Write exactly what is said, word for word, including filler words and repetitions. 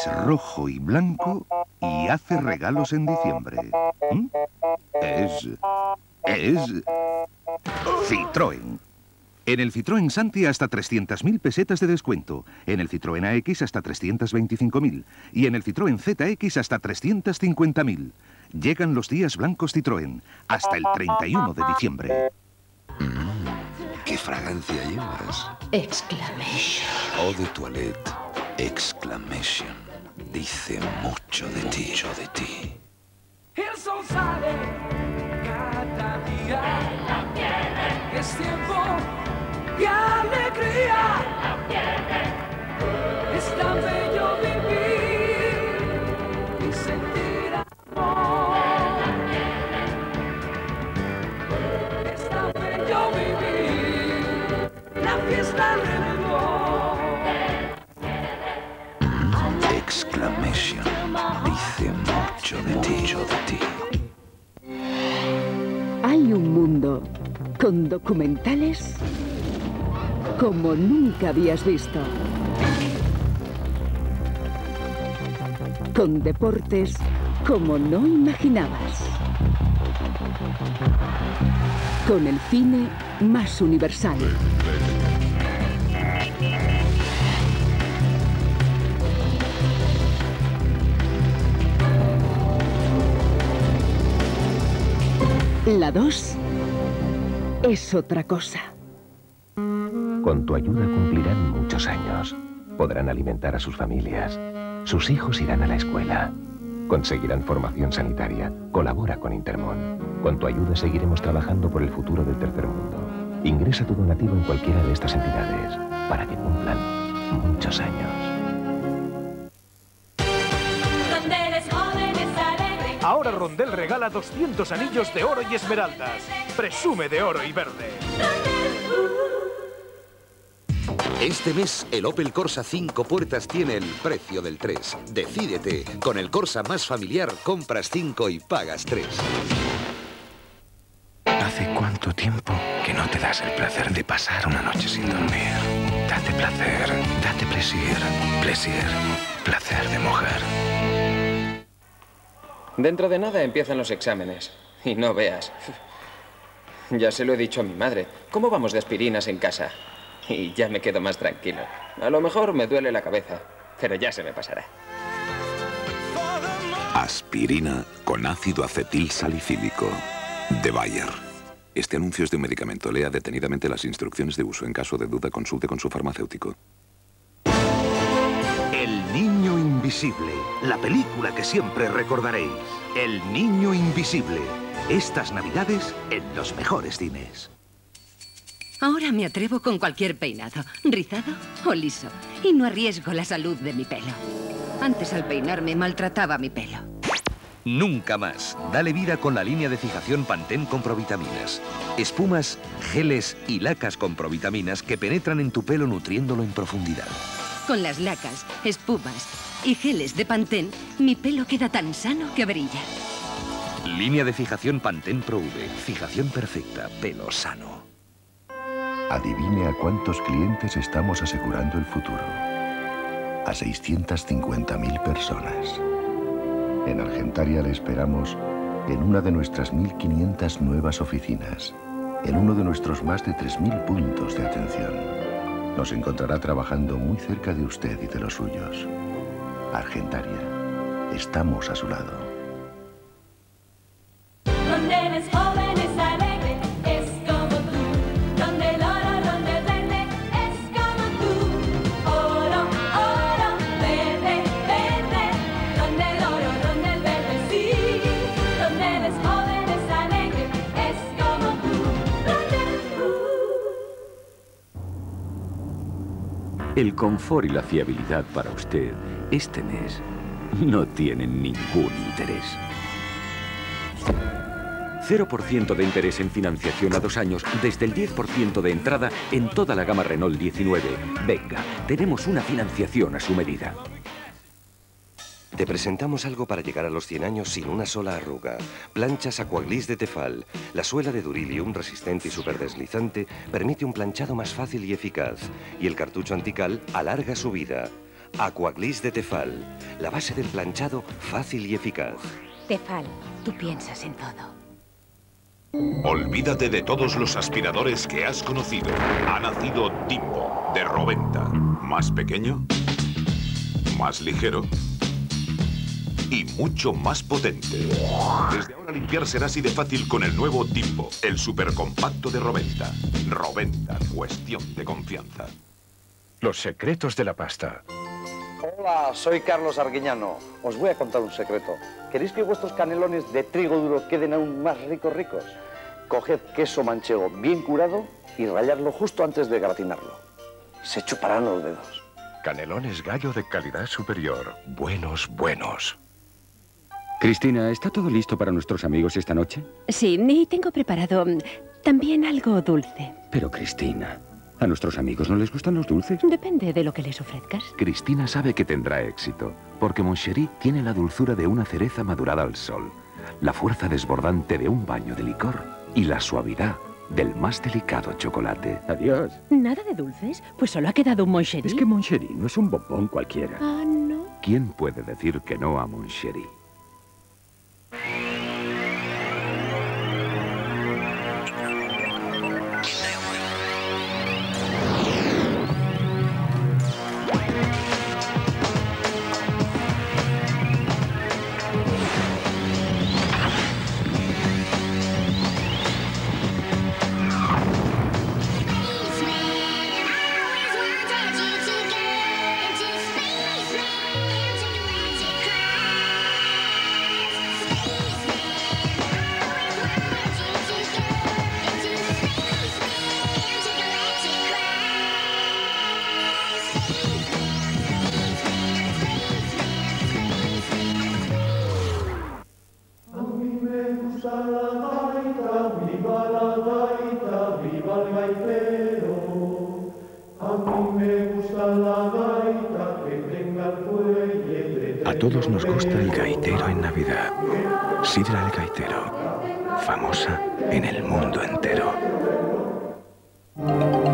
Es rojo y blanco y hace regalos en diciembre. ¿Mm? Es... es... Citroën. En el Citroën Santi hasta trescientas mil pesetas de descuento. En el Citroën A X hasta trescientas veinticinco mil. Y en el Citroën Z X hasta trescientas cincuenta mil. Llegan los días blancos Citroën. Hasta el treinta y uno de diciembre. Mm, ¿Qué fragancia llevas? Exclamation. Eau de toilette. Exclamation. Dice mucho de ti. Mucho de ti. El sol sale cada día. Es tiempo de alegría. Es tan bello vivir y sentir amor. Es tan bello vivir la fiesta alrededor. Mm, exclamation. Dice mucho de ti. Mucho de ti. Hay un mundo con documentales como nunca habías visto. Con deportes como no imaginabas. Con el cine más universal. La dos es otra cosa. Con tu ayuda cumplirán muchos años. Podrán alimentar a sus familias. Sus hijos irán a la escuela. Conseguirán formación sanitaria. Colabora con Intermón. Con tu ayuda seguiremos trabajando por el futuro del tercer mundo. Ingresa tu donativo en cualquiera de estas entidades para que cumplan muchos años. Ahora Rondel regala doscientos anillos de oro y esmeraldas. Presume de oro y verde. Este mes, el Opel Corsa cinco puertas tiene el precio del tres. Decídete. Con el Corsa más familiar, compras cinco y pagas tres. ¿Hace cuánto tiempo que no te das el placer de pasar una noche sin dormir? Date placer, date placer, placer, placer de mujer. Dentro de nada empiezan los exámenes. Y no veas. Ya se lo he dicho a mi madre. ¿Cómo vamos de aspirinas en casa? Y ya me quedo más tranquilo. A lo mejor me duele la cabeza, pero ya se me pasará. Aspirina con ácido acetil salicílico. De Bayer. Este anuncio es de un medicamento. Lea detenidamente las instrucciones de uso. En caso de duda, consulte con su farmacéutico. El niño invisible. La película que siempre recordaréis. El niño invisible. Estas navidades en los mejores cines. Ahora me atrevo con cualquier peinado, rizado o liso, y no arriesgo la salud de mi pelo. Antes al peinarme maltrataba mi pelo. Nunca más. Dale vida con la línea de fijación Pantene con provitaminas. Espumas, geles y lacas con provitaminas que penetran en tu pelo nutriéndolo en profundidad. Con las lacas, espumas y geles de Pantene, mi pelo queda tan sano que brilla. Línea de fijación Pantene Pro V. Fijación perfecta, pelo sano. Adivine a cuántos clientes estamos asegurando el futuro. A seiscientas cincuenta mil personas. En Argentaria le esperamos en una de nuestras mil quinientas nuevas oficinas, en uno de nuestros más de tres mil puntos de atención. Nos encontrará trabajando muy cerca de usted y de los suyos. Argentaria, estamos a su lado. El confort y la fiabilidad para usted este mes no tienen ningún interés. cero por ciento de interés en financiación a dos años desde el diez por ciento de entrada en toda la gama Renault diecinueve. Venga, tenemos una financiación a su medida. Te presentamos algo para llegar a los cien años sin una sola arruga. Planchas Aquaglis de Tefal. La suela de Durilium, resistente y superdeslizante, permite un planchado más fácil y eficaz. Y el cartucho antical alarga su vida. Aquaglis de Tefal, la base del planchado fácil y eficaz. Tefal, tú piensas en todo. Olvídate de todos los aspiradores que has conocido. Ha nacido Timbo, de Roventa. Más pequeño, más ligero y mucho más potente. Desde ahora limpiar será así de fácil con el nuevo Timbo, el supercompacto de Roventa. Roventa, cuestión de confianza. Los secretos de la pasta. Hola, soy Carlos Arguiñano. Os voy a contar un secreto. ¿Queréis que vuestros canelones de trigo duro queden aún más ricos ricos? Coged queso manchego bien curado y ralladlo justo antes de gratinarlo. Se chuparán los dedos. Canelones Gallo de calidad superior. Buenos, buenos. Cristina, ¿está todo listo para nuestros amigos esta noche? Sí, y tengo preparado mm, también algo dulce. Pero, Cristina, ¿a nuestros amigos no les gustan los dulces? Depende de lo que les ofrezcas. Cristina sabe que tendrá éxito, porque Moncherie tiene la dulzura de una cereza madurada al sol, la fuerza desbordante de un baño de licor y la suavidad del más delicado chocolate. Adiós. ¿Nada de dulces? Pues solo ha quedado un Moncherie. Es que Moncherie no es un bombón cualquiera. Ah, ¿no? ¿Quién puede decir que no a Moncherie? A todos nos gusta el gaitero en Navidad. Sidra el gaitero, famosa en el mundo entero.